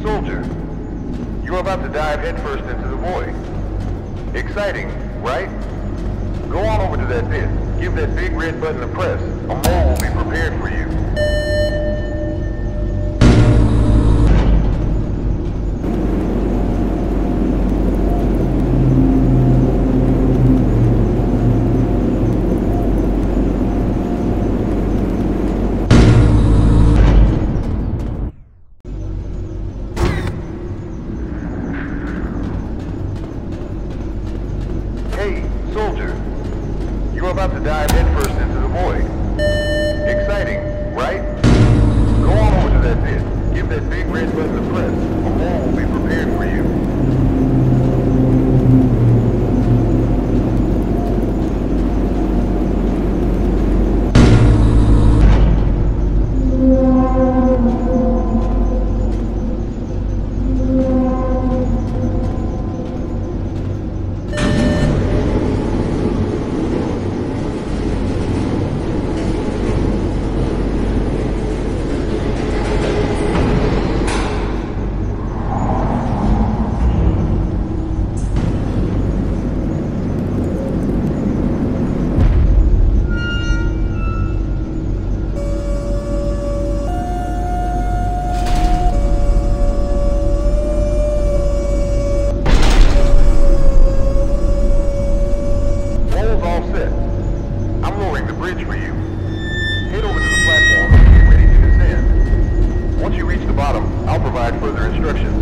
Soldier, you're about to dive headfirst into the void. Exciting, right? Go on over to that pit. Give that big red button a press. A mole will be prepared for you. Soldier, you're about to dive headfirst into the void. Exciting, right? Go on over to that pit. Give that big red button a press. A mole will be prepared for you. I'll provide further instructions.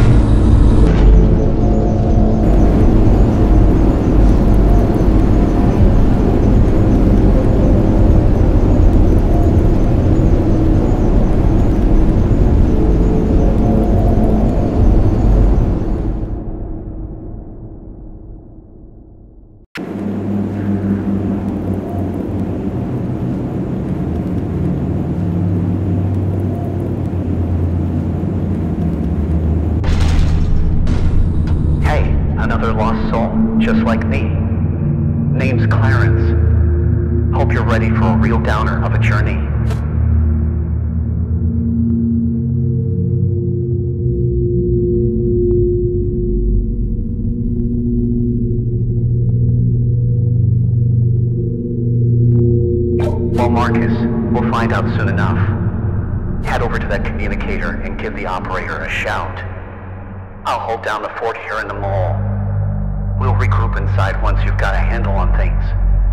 Another lost soul, just like me. Name's Clarence. Hope you're ready for a real downer of a journey. Well, Marcus, we'll find out soon enough. Head over to that communicator and give the operator a shout. I'll hold down the fort here in the mall. We'll regroup inside once you've got a handle on things.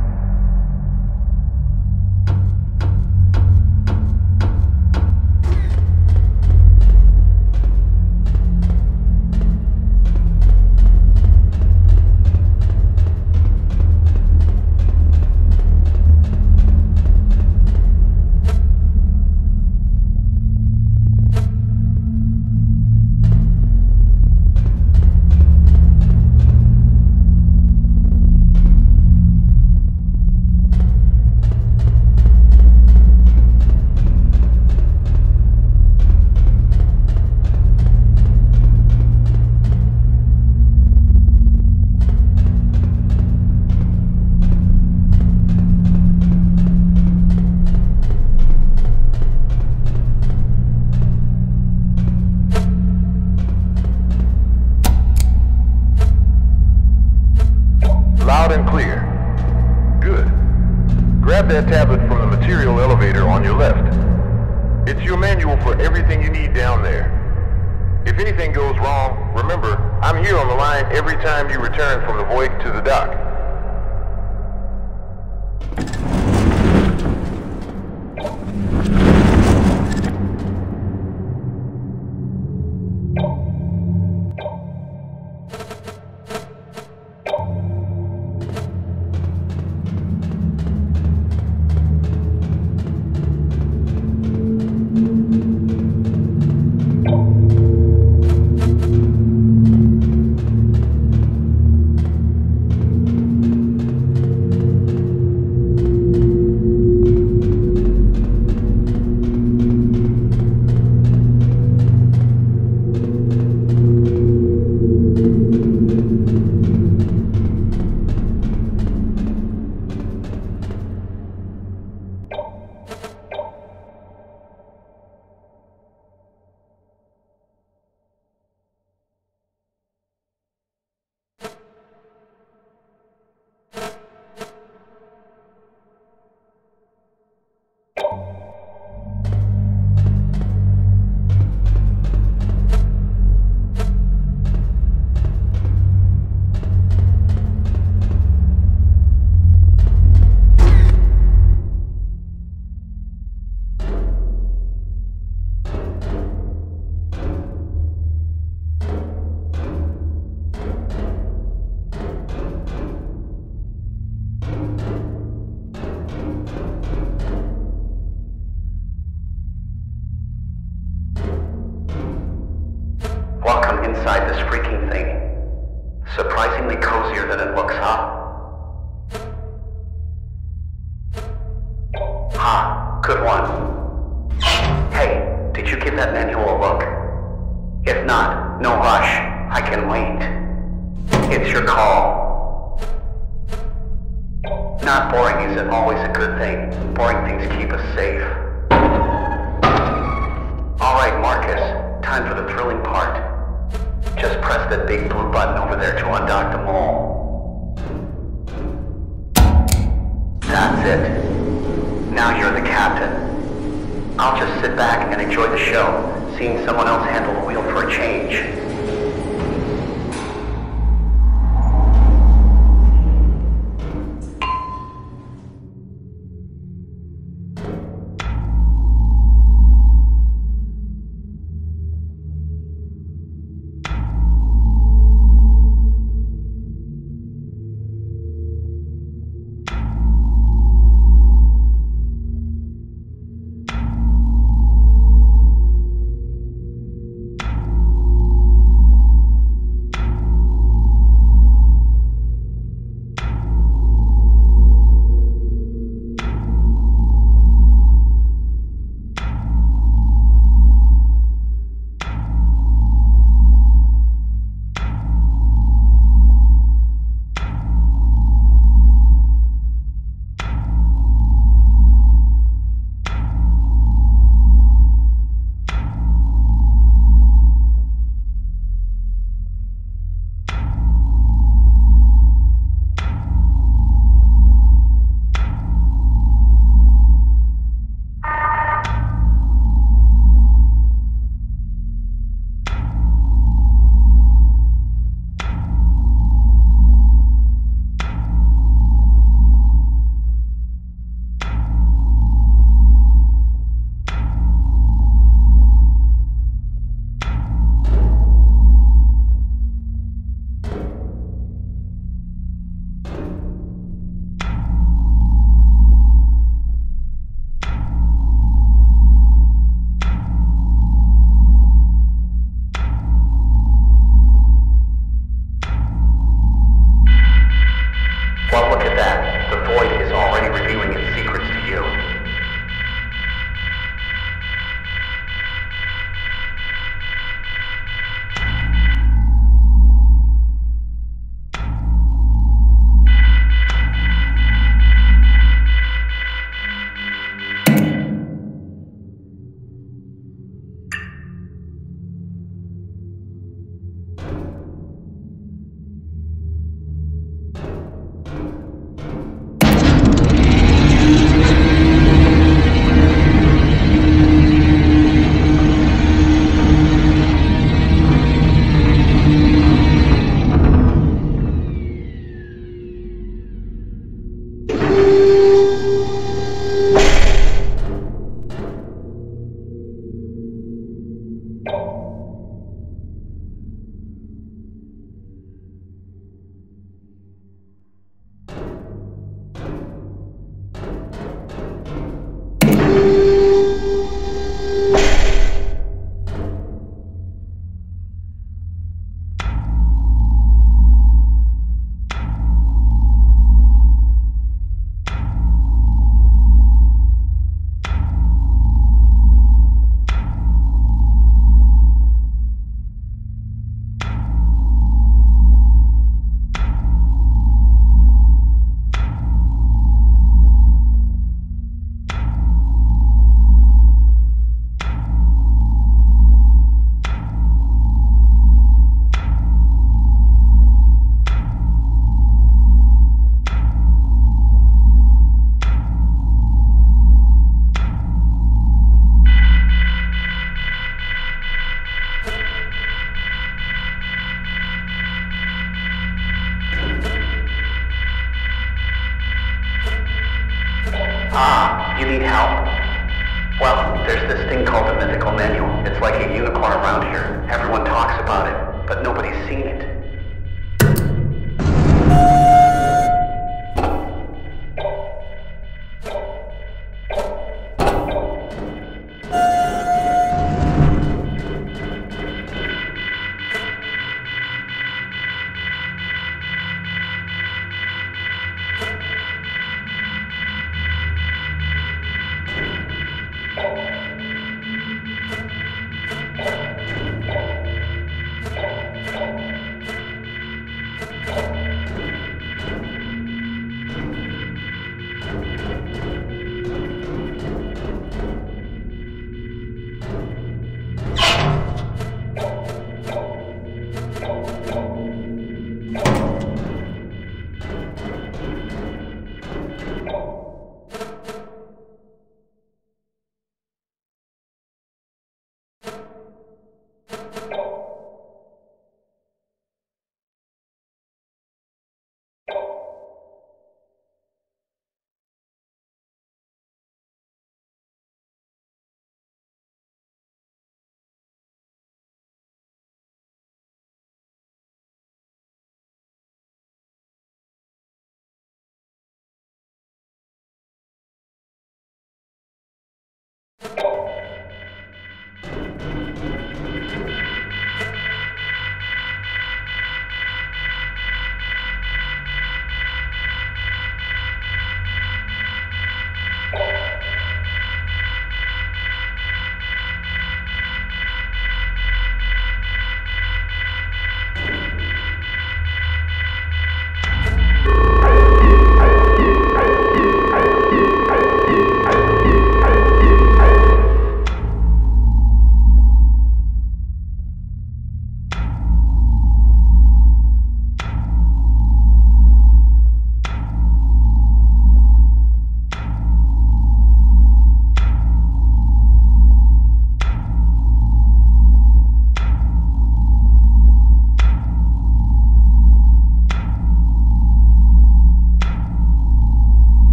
Loud and clear. Good. Grab that tablet from the material elevator on your left. It's your manual for everything you need down there. If anything goes wrong, remember, I'm here on the line every time you return from the void to the dock. inside this freaking thing. Surprisingly cozier than it looks, huh? Ha, good one. Hey, did you give that manual a look? If not, no rush. I can wait. It's your call. Not boring isn't always a good thing. Boring things keep us safe. Alright, Marcus. Time for the thrilling part. Just press that big blue button over there to undock the mole. That's it. Now you're the captain. I'll just sit back and enjoy the show, seeing someone else handle the wheel for a change. Ah, you need help? Well, there's this thing called the Mythical Manual. It's like a unicorn around here. Everyone talks about it, but nobody's seen it.